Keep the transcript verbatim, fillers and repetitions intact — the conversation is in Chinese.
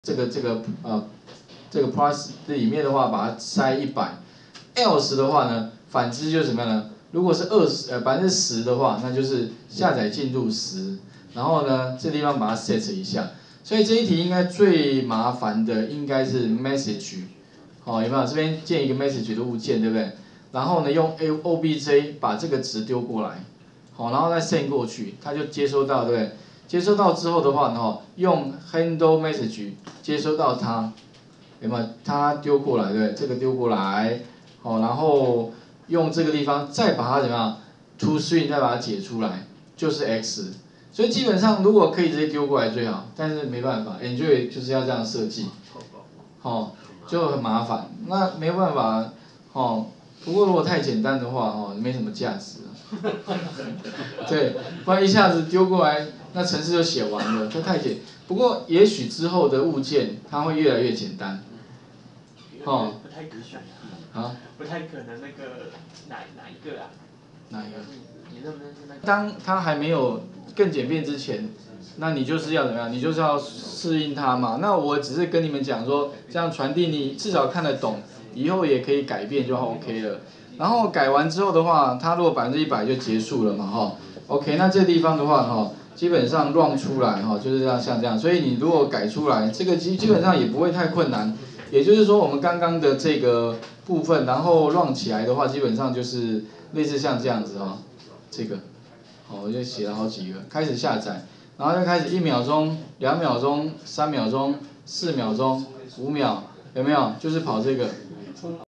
这个这个呃这个 plus 里面的话，把它塞一百 ，else 的话呢，反之就是什么样呢？如果是二十呃百分之十的话，那就是下载进度十，然后呢这地方把它 set 一下。所以这一题应该最麻烦的应该是 message， 好、哦、有没有？这边建一个 message 的物件，对不对？然后呢用 obj 把这个值丢过来，好、哦，然后再 send 过去，它就接收到，对不对？接收到之后的话呢，用 handle message 接收到它，有没有？它丢过来，对不对？这个丢过来，好，然后用这个地方再把它怎么样 to string 再把它解出来，就是 x。所以基本上如果可以直接丢过来最好，但是没办法 ，Enjoy 就是要这样设计，好，就很麻烦。那没办法，哦。不过如果太简单的话，哦，没什么价值。对，不然一下子丢过来，那程式就写完了，这太简。不过也许之后的物件它会越来越简单。 哦。不太可能。 啊？ 不太可能那个哪哪一个啊？ 哪一个？ 你认不认识那个？ 当它还没有更简便之前，那你就是要怎么样？你就是要适应它嘛。那我只是跟你们讲说，这样传递你至少看得懂。以后也可以改变就 OK 了，然后改完之后的话，它如果百分之一百就结束了嘛哈 ，OK， 那这地方的话哈，基本上 run 出来哈，就是这样像这样，所以你如果改出来，这个基基本上也不会太困难，也就是说我们刚刚的这个部分，然后 run 起来的话，基本上就是类似像这样子哈，这个，好，我就写了好几个，开始下载，然后就开始一秒钟、两秒钟、三秒钟、四秒钟、五秒。有没有？就是跑这个。